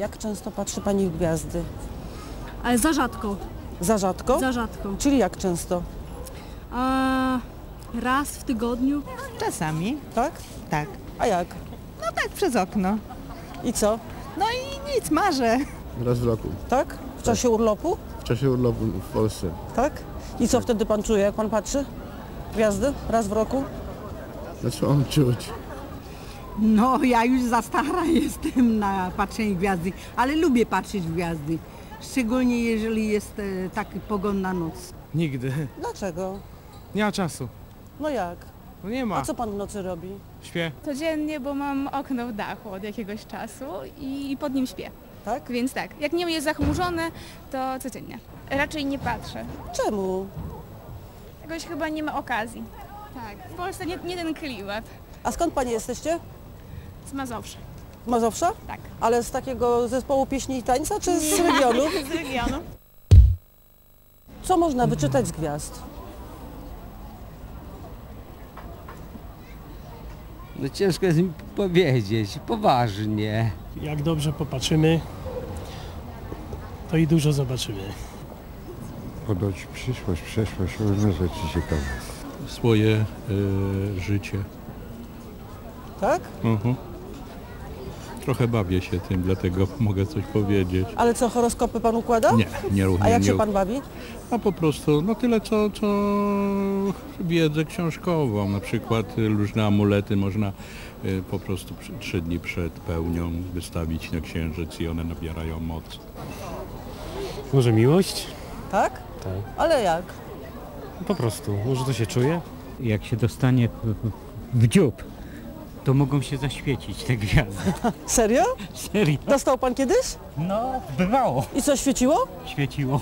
Jak często patrzy pani w gwiazdy? Ale za rzadko. Za rzadko? Za rzadko. Czyli jak często? Raz w tygodniu. Czasami, Tak? tak. A jak? No tak, przez okno. I co? No i nic, marzę. Raz w roku, Tak? W czasie urlopu? w czasie urlopu w Polsce. Tak? I co wtedy pan czuje, jak pan patrzy? Gwiazdy? Raz w roku? No co mam czuć? No, ja już za stara jestem na patrzenie gwiazdy, ale lubię patrzeć w gwiazdy. Szczególnie jeżeli jest taka pogodna noc. Nigdy. Dlaczego? Nie ma czasu. No jak? No nie ma. A co pan w nocy robi? Śpię. Codziennie, bo mam okno w dachu od jakiegoś czasu i pod nim śpię. Tak? Więc tak, jak nie jest zachmurzone, to codziennie. Raczej nie patrzę. Czemu? Jakoś chyba nie ma okazji. Tak, w Polsce nie ten klimat. A skąd panie jesteście? Z Mazowsza. Z Mazowsza? Tak. Ale z takiego zespołu pieśni i tańca, czy z regionu? Z regionu. Co można wyczytać z gwiazd? No ciężko jest mi powiedzieć, poważnie. Jak dobrze popatrzymy, to i dużo zobaczymy. Podać przyszłość, przeszłość, różne rzeczy ciekawe. Swoje życie. Tak? Trochę bawię się tym, dlatego mogę coś powiedzieć. Ale co, horoskopy pan układa? Nie również. A jak się pan bawi? A po prostu, no tyle co wiedzę książkową. Na przykład różne amulety można po prostu 3 dni przed pełnią wystawić na księżyc i one nabierają moc. Może miłość? Tak? Tak. Ale jak? Po prostu, może to się czuje? Jak się dostanie w dziób, to mogą się zaświecić te gwiazdy. Serio? Serio? Dostał pan kiedyś? No, bywało. I co, świeciło? Świeciło.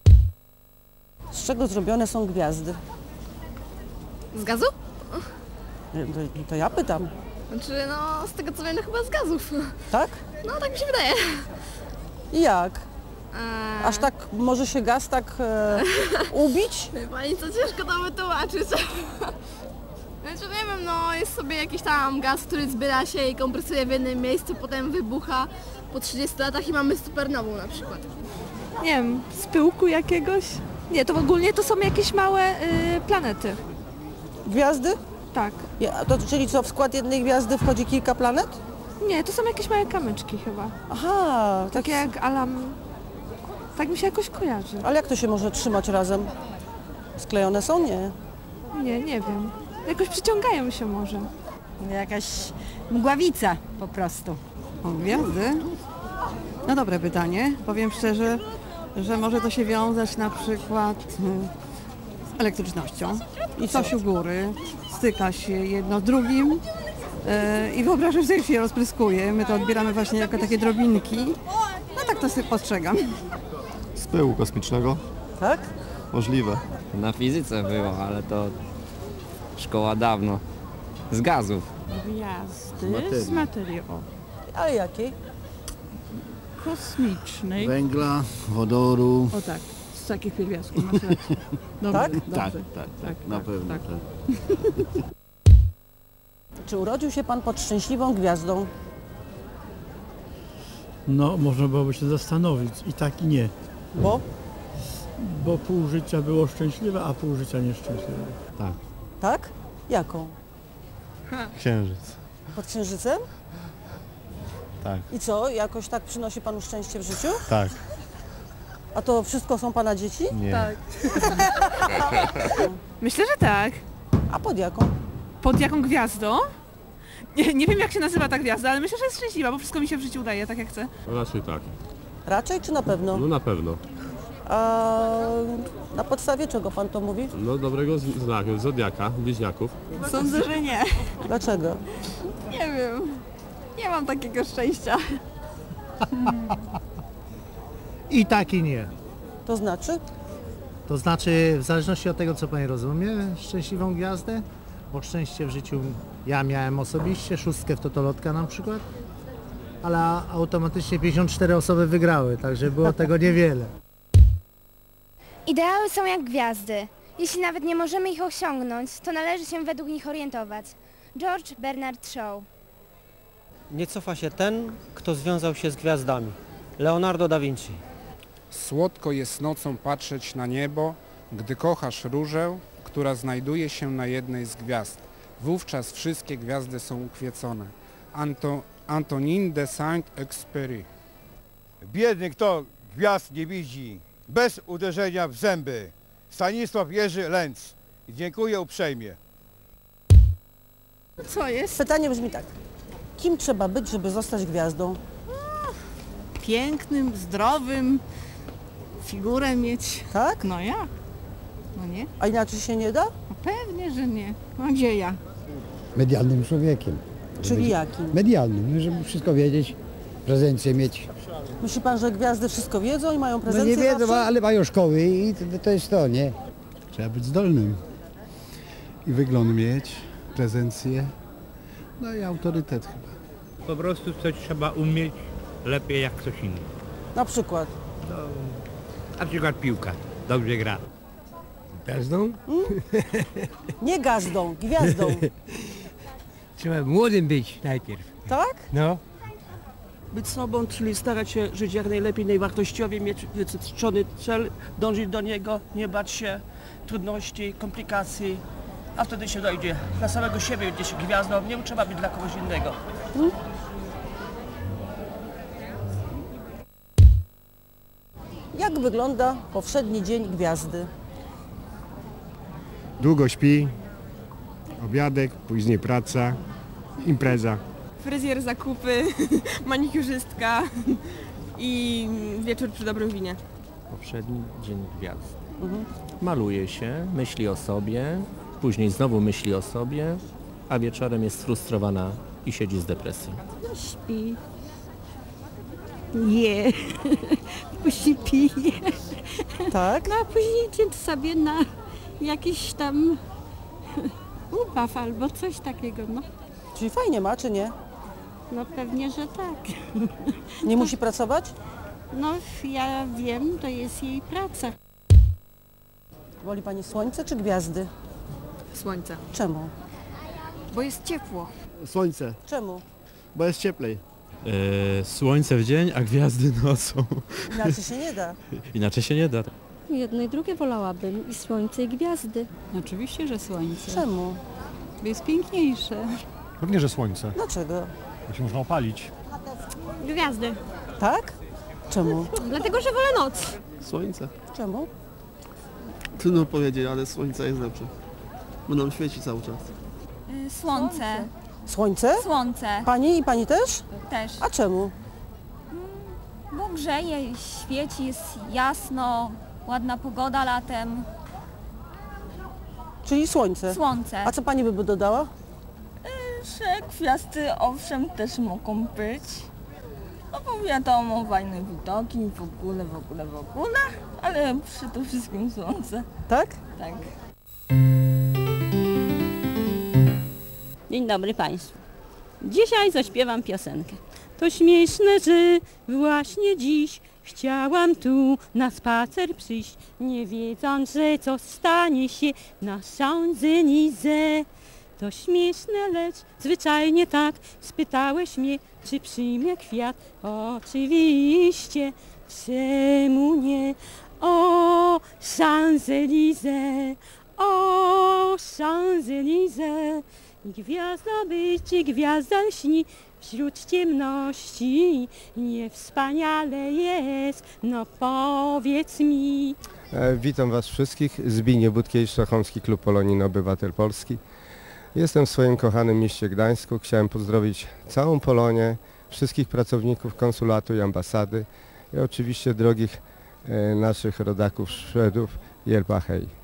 Z czego zrobione są gwiazdy? Z gazu? To ja pytam. Znaczy, no, z tego co wiem, no chyba z gazów. Tak? No, tak mi się wydaje. I jak? Aż tak może się gaz tak ubić? Pani, co ciężko to wytłumaczyć. Znaczy, nie wiem, no, jest sobie jakiś tam gaz, który zbiera się i kompresuje w jednym miejscu, potem wybucha po 30 latach i mamy supernową na przykład. Nie wiem, z pyłku jakiegoś? Nie, to ogólnie to są jakieś małe planety. Gwiazdy? Tak. Czyli co, w skład jednej gwiazdy wchodzi kilka planet? Nie, to są jakieś małe kamyczki chyba. Aha. Takie jak alam. Tak mi się jakoś kojarzy. Ale jak to się może trzymać razem? Sklejone są? Nie. Nie wiem. Jakoś przyciągają się może. Jakaś mgławica po prostu. O, gwiazdy? No dobre pytanie. Powiem szczerze, że może to się wiązać na przykład z elektrycznością. I coś u góry, styka się jedno z drugim i wyobrażam sobie, że się rozpryskuje. My to odbieramy właśnie jako takie drobinki. No tak to sobie postrzegam. Z pyłu kosmicznego? Tak? Możliwe. Na fizyce było, ale to szkoła dawno. Z gazów. Gwiazdy z materii Ale jakiej? kosmicznej. Węgla, wodoru. O tak, z takich pierwiastków. Masz rację. Dobrze, Tak? dobrze. Tak, na pewno. tak. Czy urodził się pan pod szczęśliwą gwiazdą? No, można byłoby się zastanowić. I tak i nie. Bo? Bo pół życia było szczęśliwe, a pół życia nieszczęśliwe. Tak. Tak? Jaką? Księżyc. Pod księżycem? Tak. I co? Jakoś tak przynosi panu szczęście w życiu? Tak. A to wszystko są pana dzieci? Nie. Tak. Myślę, że tak. A pod jaką? Pod jaką gwiazdą? Nie wiem jak się nazywa ta gwiazda, ale myślę, że jest szczęśliwa, bo wszystko mi się w życiu udaje, tak jak chcę. Raczej tak. Raczej czy na pewno? No na pewno. A na podstawie czego pan to mówi? No dobrego znaku, zodiaka, bliźniaków. Sądzę, że nie. Dlaczego? Nie wiem. Nie mam takiego szczęścia. I tak i nie. To znaczy? To znaczy, w zależności od tego, co pani rozumie, szczęśliwą gwiazdę, bo szczęście w życiu ja miałem osobiście, 6 w totolotka na przykład, ale automatycznie 54 osoby wygrały, także było tego niewiele. Ideały są jak gwiazdy. Jeśli nawet nie możemy ich osiągnąć, to należy się według nich orientować. George Bernard Shaw. Nie cofa się ten, kto związał się z gwiazdami. Leonardo da Vinci. Słodko jest nocą patrzeć na niebo, gdy kochasz różę, która znajduje się na jednej z gwiazd. Wówczas wszystkie gwiazdy są ukwiecone. Antonin de Saint-Exupéry. Biedny kto gwiazd nie widzi, bez uderzenia w zęby. Stanisław Jerzy Lęc. Dziękuję uprzejmie. Co jest? Pytanie brzmi tak. Kim trzeba być, żeby zostać gwiazdą? Pięknym, zdrowym, figurę mieć. Tak? No jak? No nie? A inaczej się nie da? No pewnie, że nie. No gdzie ja? Medialnym człowiekiem. Czyli jakim? Medialnym, żeby wszystko wiedzieć, prezencję mieć. Myśli pan, że gwiazdy wszystko wiedzą i mają No prezencję nie wiedzą, zawsze? ale mają szkoły i to jest to, nie? Trzeba być zdolnym i wygląd mieć, prezencję, no i autorytet chyba. Po prostu coś trzeba umieć lepiej jak ktoś inny. Na przykład? No, na przykład piłka. Dobrze gra. Gwiazdą? Nie gazdą, gwiazdą. Trzeba młodym być najpierw. Tak? No. Być sobą, czyli starać się żyć jak najlepiej, najwartościowiej, mieć wytyczony cel, dążyć do niego, nie bać się trudności, komplikacji, a wtedy się dojdzie dla samego siebie, gdzieś gwiazdą, nie trzeba być dla kogoś innego. Jak wygląda powszedni dzień gwiazdy? Długo śpi, obiadek, później praca, impreza. Fryzjer, zakupy, manikurzystka i wieczór przy dobrym winie. Poprzedni dzień gwiazd. Maluje się, myśli o sobie, później znowu myśli o sobie, a wieczorem jest sfrustrowana i siedzi z depresją. No śpi. Je. Później pije. Tak? No a później idzie sobie na jakiś tam ubaw albo coś takiego, no. Czyli fajnie ma, czy nie? No pewnie, że tak. Nie musi pracować? No ja wiem, to jest jej praca. Woli pani słońce czy gwiazdy? Słońce. Czemu? Bo jest ciepło. Słońce, Czemu? bo jest cieplej. Słońce w dzień, a gwiazdy nocą. Inaczej się nie da. Inaczej się nie da. Jedno i drugie wolałabym, i słońce, i gwiazdy. Oczywiście, że słońce. Czemu? Bo jest piękniejsze. Pewnie, że słońce. Dlaczego? Bo się można opalić. Gwiazdy. Tak? Czemu? Dlatego, że wolę noc. Słońce. Czemu? Trudno powiedzieć, ale słońce jest lepsze. Będą świecić cały czas. Słońce. Słońce? Słońce. Pani i pani też? Też. A czemu? Bo grzeje, świeci, jest jasno, ładna pogoda latem. Czyli słońce? Słońce. A co pani by dodała? Że gwiazdy owszem też mogą być. No bo wiadomo, fajne widoki, w ogóle, ale przede wszystkim słońce. Tak? Tak. Dzień dobry Państwu. Dzisiaj zaśpiewam piosenkę. To śmieszne, że właśnie dziś chciałam tu na spacer przyjść, nie wiedząc, że co stanie się na Champs-Élysées. To śmieszne, lecz zwyczajnie tak spytałeś mnie, czy przyjmie kwiat. Oczywiście, czemu nie? O Champs-Élysées, o Champs-Élysées. Gwiazda być, gwiazda lśni wśród ciemności. Nie wspaniale jest, no powiedz mi. Witam Was wszystkich. Zbigniew Budkiewicz, Sztokholmski Klub Polonijny Obywatel Polski. Jestem w swoim kochanym mieście Gdańsku. Chciałem pozdrowić całą Polonię, wszystkich pracowników konsulatu i ambasady i oczywiście drogich naszych rodaków Szwedów. Jelpa hej.